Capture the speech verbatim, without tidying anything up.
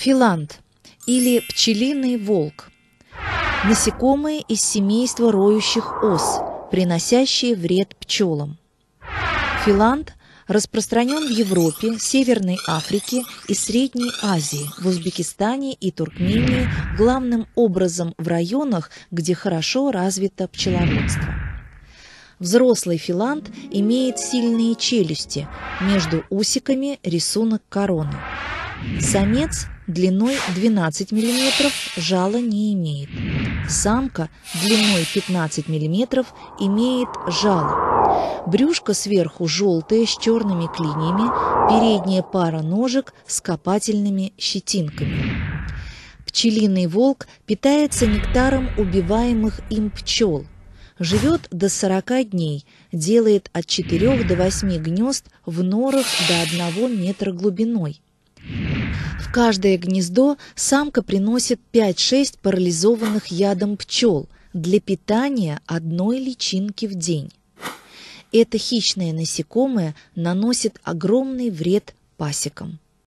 Филанд или пчелиный волк – насекомые из семейства роющих ос, приносящие вред пчелам. Филанд распространен в Европе, Северной Африке и Средней Азии, в Узбекистане и Туркмении, главным образом в районах, где хорошо развито пчеловодство. Взрослый филанд имеет сильные челюсти, между усиками рисунок короны. Самец длиной двенадцать миллиметров жала не имеет. Самка длиной пятнадцать миллиметров имеет жало. Брюшко сверху желтое с черными клиньями, передняя пара ножек с копательными щетинками. Пчелиный волк питается нектаром убиваемых им пчел. Живет до сорока дней, делает от четырёх до восьми гнезд в норах до одного метра глубиной. В каждое гнездо самка приносит пять-шесть парализованных ядом пчел для питания одной личинки в день. Это хищное насекомое наносит огромный вред пасекам.